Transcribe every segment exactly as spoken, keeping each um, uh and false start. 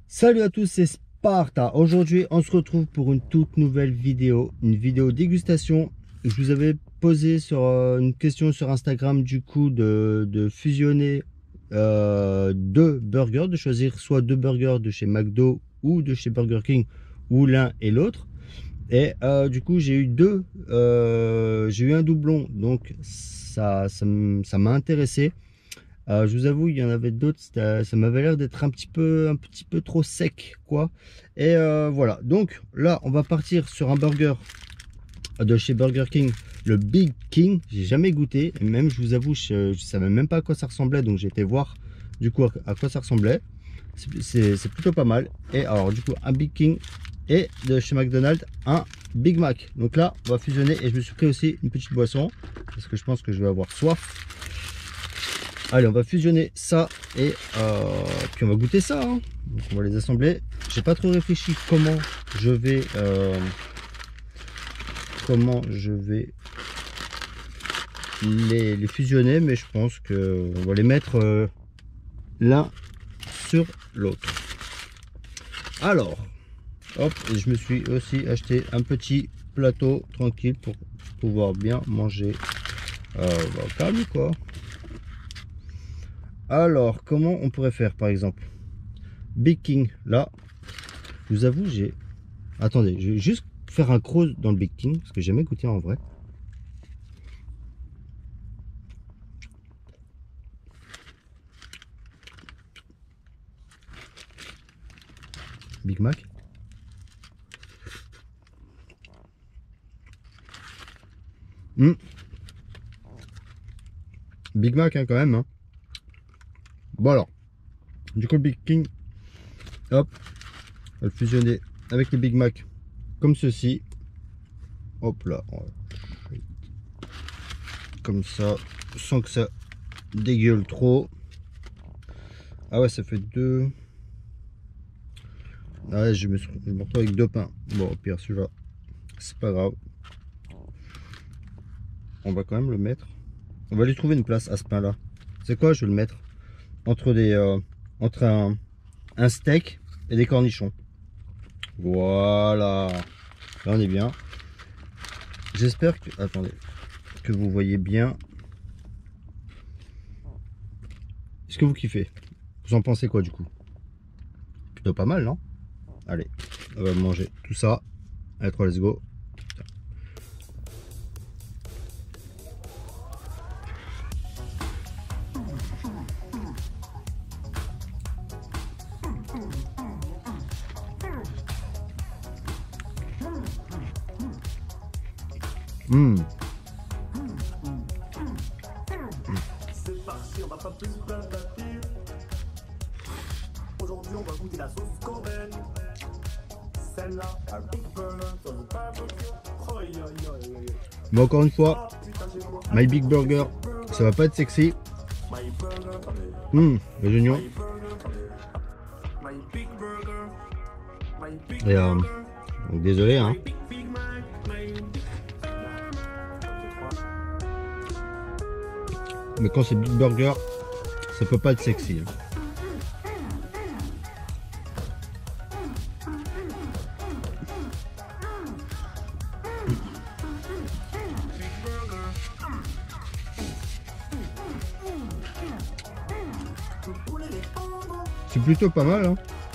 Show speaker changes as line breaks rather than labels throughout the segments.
Salut à tous, c'est Sparta. Aujourd'hui, on se retrouve pour une toute nouvelle vidéo, une vidéo dégustation. Je vous avais posé sur euh, une question sur Instagram du coup de, de fusionner euh, deux burgers, de choisir soit deux burgers de chez McDo ou de chez Burger King ou l'un et l'autre. Et euh, du coup, j'ai eu deux, euh, j'ai eu un doublon, donc ça, ça m'a intéressé. Euh, je vous avoue, il y en avait d'autres, ça m'avait l'air d'être un petit peu un petit peu trop sec, quoi. Et euh, voilà, donc là, on va partir sur un burger de chez Burger King, le Big King. J'ai jamais goûté, et même, je vous avoue, je, je savais même pas à quoi ça ressemblait, donc j'ai été voir du coup à quoi ça ressemblait. C'est plutôt pas mal. Et alors, du coup, un Big King et de chez McDonald's, un Big Mac. Donc là, on va fusionner, et je me suis pris aussi une petite boisson parce que je pense que je vais avoir soif. Allez, on va fusionner ça et euh, puis on va goûter ça, hein. Donc on va les assembler. J'ai pas trop réfléchi comment je vais euh, comment je vais les, les fusionner, mais je pense que on va les mettre euh, l'un sur l'autre. Alors, hop, et je me suis aussi acheté un petit plateau tranquille pour pouvoir bien manger euh, bah, au calme, quoi. Alors, comment on pourrait faire par exemple Big King, là, je vous avoue, j'ai... Attendez, je vais juste faire un croc dans le Big King, parce que j'ai jamais goûté en vrai. Big Mac. Mmh. Big Mac, hein, quand même. Hein. Bon alors, du coup, le Big King, hop, on va le fusionner avec les Big Mac comme ceci. Hop là, comme ça, sans que ça dégueule trop. Ah ouais, ça fait deux. Ah ouais, je me suis je me retrouve avec deux pains. Bon, au pire, celui-là, c'est pas grave. On va quand même le mettre. On va lui trouver une place à ce pain là. C'est quoi, je vais le mettre entre des euh, entre un, un steak et des cornichons. Voilà, là on est bien. J'espère que, attendez, que vous voyez bien. Est-ce que vous kiffez? Vous en pensez quoi du coup? Plutôt pas mal, non? Allez, on va manger tout ça. Allez, trois, let's go. Mmh.
C'est parti, on va pas plus blablater. Aujourd'hui, on va goûter la sauce coréenne. Celle-là, à Big Burger, sur le barbecue. Oh, aïe, aïe, aïe, aïe.
Mais encore une fois, My Big Burger, ça va pas être sexy.
My burger,
Mmh, les oignons.
my burger, my big burger, my big
Et euh,
burger,
donc désolé, hein.
my big Big Mac, my big...
Mais quand c'est Big Burger, ça peut pas être sexy. Hein. C'est plutôt pas mal, hein.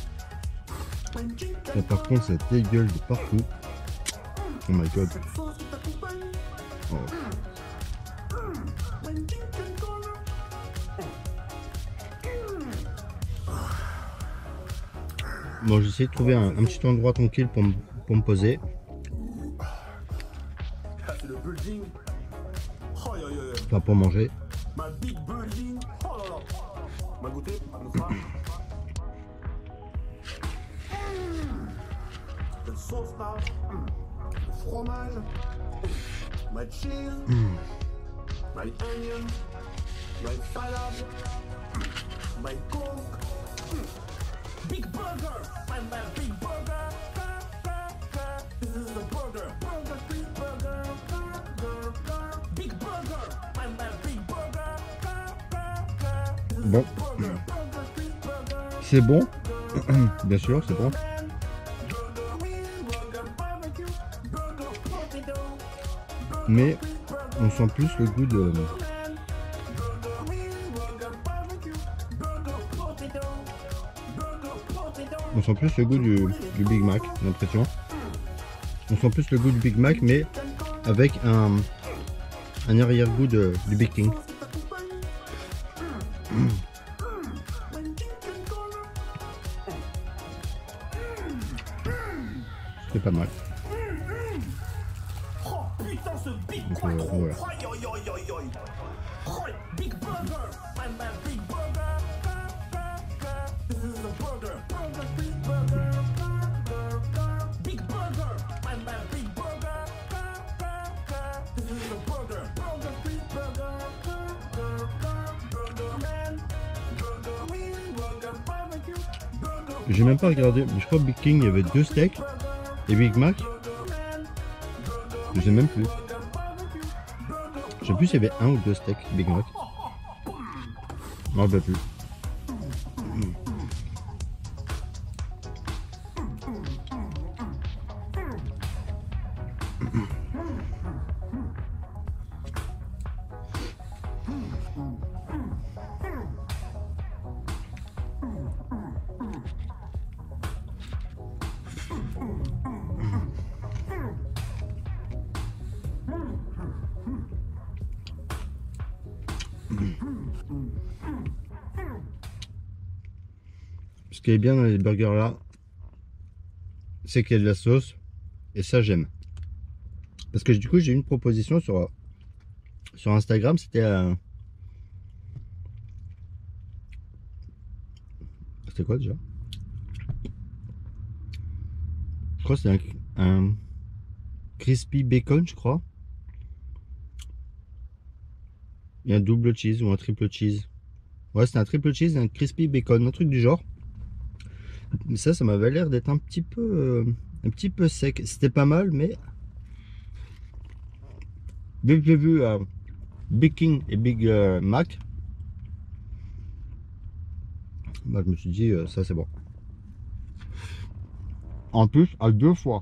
Et par contre, ça dégueule de partout. Oh my god. Oh. Bon, j'essaie de trouver un, un petit endroit tranquille pour, pour me poser.
Ah, c'est le building. Oh, aïe, aïe, aïe.
Enfin, pour manger.
Ma big building. Oh là là. On va goûter avec ça. Le sauce là. Le fromage. My cheese. My onion. My salad. My coke. Big burger. I'm my big burger. This is the burger. Burger, big burger. Burger, big burger. I'm my big burger.
Bon. C'est bon. Bien sûr, c'est bon. Mais on sent plus le goût de... On sent plus le goût du, du Big Mac, j'ai l'impression. On sent plus le goût du Big Mac, mais avec un, un arrière-goût de, du Big King. C'est pas mal. Donc, euh, voilà. J'ai même pas regardé, mais je crois que Big King il y avait deux steaks et Big Mac. Je sais même plus. Je sais plus s'il y avait un ou deux steaks Big Mac. Je m'en rappelle plus. Ce qui est bien dans les burgers là, c'est qu'il y a de la sauce, et ça j'aime. Parce que du coup j'ai eu une proposition sur, sur Instagram, c'était euh, c'était quoi déjà? Je crois que c'est un, un crispy bacon, je crois. Et un double cheese ou un triple cheese. Ouais, c'est un triple cheese et un crispy bacon, un truc du genre. Mais ça, ça m'avait l'air d'être un petit peu euh, un petit peu sec. C'était pas mal, mais dès que j'ai vu euh, Big King et Big euh, Mac, bah, je me suis dit euh, ça c'est bon. En plus, à deux fois.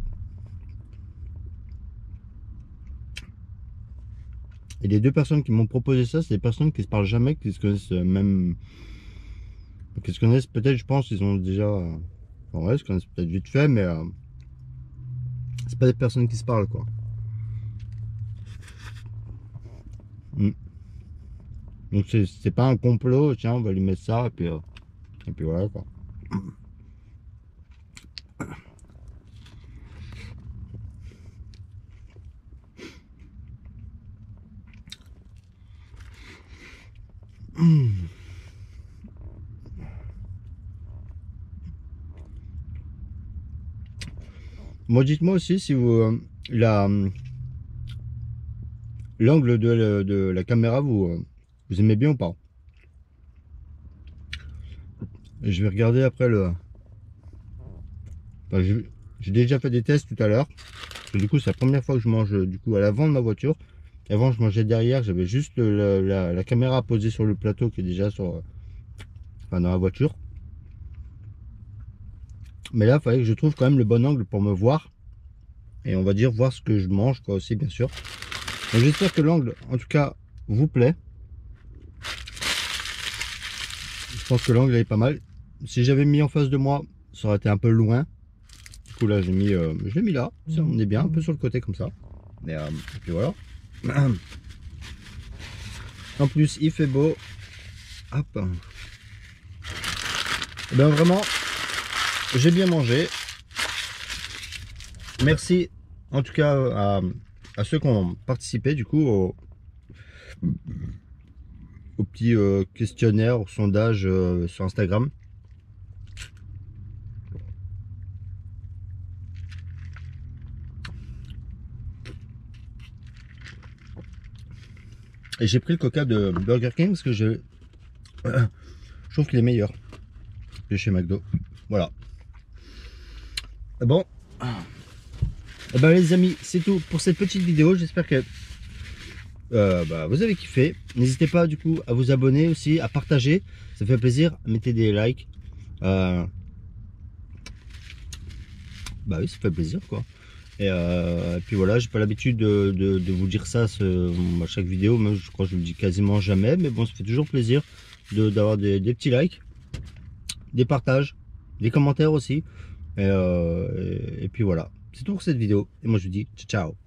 Et les deux personnes qui m'ont proposé ça, c'est des personnes qui se parlent jamais, qui se connaissent même, qui se connaissent peut-être, je pense, ils ont déjà, euh, enfin, ouais, se connaissent peut-être vite fait, mais euh, c'est pas des personnes qui se parlent, quoi. Mm. Donc c'est pas un complot, tiens, on va lui mettre ça, et puis, euh, et puis voilà, quoi. Mmh. Moi, dites-moi aussi si vous euh, la l'angle de, de la caméra vous euh, vous aimez bien ou pas. Et je vais regarder après le. Enfin, j'ai déjà fait des tests tout à l'heure. Du coup, c'est la première fois que je mange du coup à l'avant de ma voiture. Avant, je mangeais derrière, j'avais juste la, la, la caméra posée sur le plateau qui est déjà sur, enfin, dans la voiture. Mais là, il fallait que je trouve quand même le bon angle pour me voir. Et on va dire voir ce que je mange, quoi, aussi, bien sûr. Donc j'espère que l'angle, en tout cas, vous plaît. Je pense que l'angle est pas mal. Si j'avais mis en face de moi, ça aurait été un peu loin. Du coup, là, j'ai mis, euh, je l'ai mis là. Ça, on est bien, un peu sur le côté comme ça. Et, euh, et puis voilà. En plus il fait beau. Hop. Et ben vraiment j'ai bien mangé. Merci en tout cas à, à ceux qui ont participé du coup au, au petit euh, questionnaire, au sondage euh, sur Instagram. Et j'ai pris le coca de Burger King parce que je, euh, je trouve qu'il est meilleur que chez McDo. Voilà. Bon. Et ben les amis, c'est tout pour cette petite vidéo. J'espère que euh, bah, vous avez kiffé. N'hésitez pas du coup à vous abonner aussi, à partager. Ça fait plaisir. Mettez des likes. Euh, bah oui, ça fait plaisir quoi. Et, euh, et puis voilà, j'ai pas l'habitude de, de, de vous dire ça ce, à chaque vidéo, même je crois que je le dis quasiment jamais, mais bon, ça fait toujours plaisir de d'avoir des, des petits likes, des partages, des commentaires aussi. Et, euh, et, et puis voilà, c'est tout pour cette vidéo. Et moi je vous dis ciao ciao.